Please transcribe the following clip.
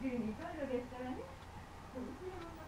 週に1度ですからね。